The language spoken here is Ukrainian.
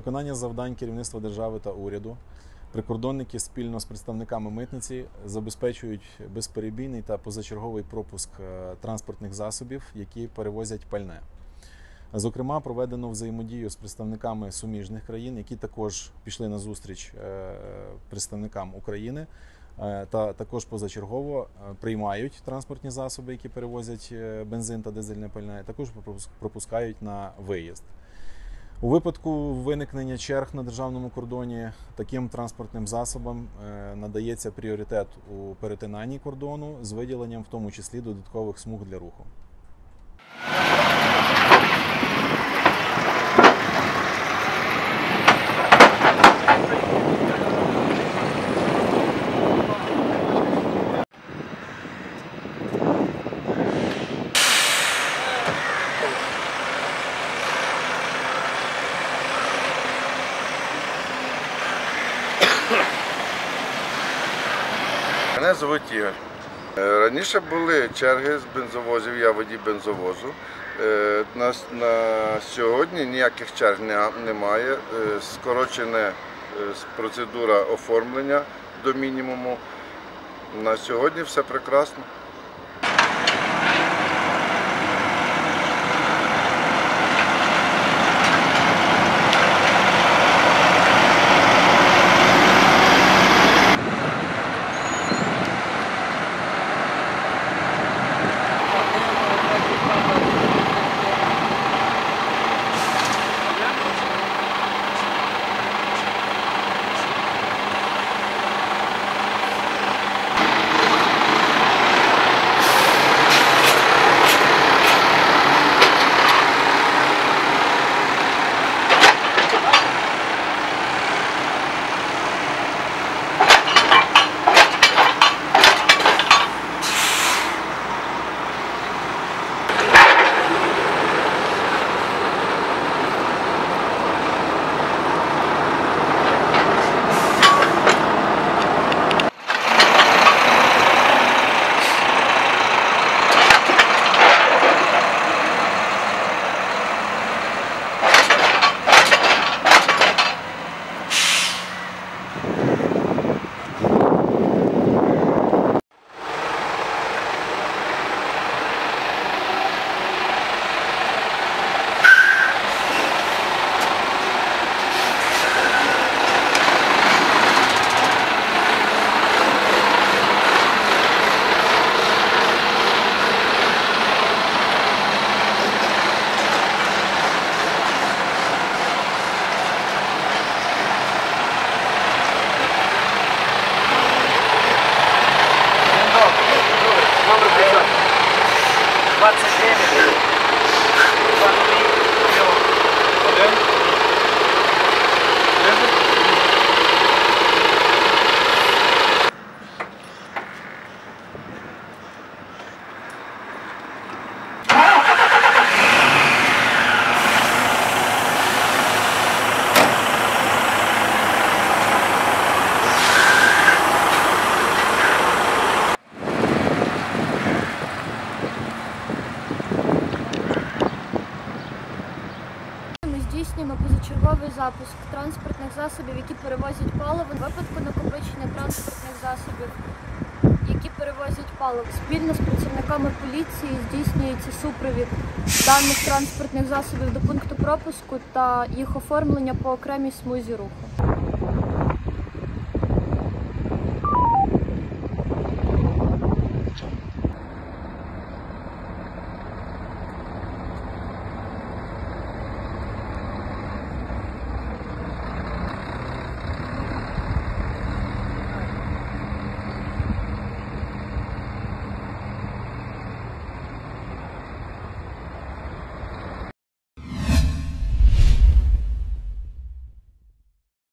виконання завдань керівництва держави та уряду прикордонники спільно з представниками митниці забезпечують безперебійний та позачерговий пропуск транспортних засобів, які перевозять пальне. Зокрема, проведено взаємодію з представниками суміжних країн, які також пішли на зустріч представникам України та також позачергово приймають транспортні засоби, які перевозять бензин та дизельне пальне, також пропускають на виїзд. У випадку виникнення черг на державному кордоні таким транспортним засобам надається пріоритет у перетинанні кордону з виділенням в тому числі додаткових смуг для руху. Мене звуть Ігор. Раніше були черги з бензовозів, я водій бензовозу. На сьогодні ніяких черг немає. Скорочена процедура оформлення до мінімуму. На сьогодні все прекрасно. Здійснюємо позачерговий запуск транспортних засобів, які перевозять паливо. У випадку накопичення транспортних засобів, які перевозять паливо, спільно з працівниками поліції здійснюється супровід даних транспортних засобів до пункту пропуску та їх оформлення по окремій смузі руху.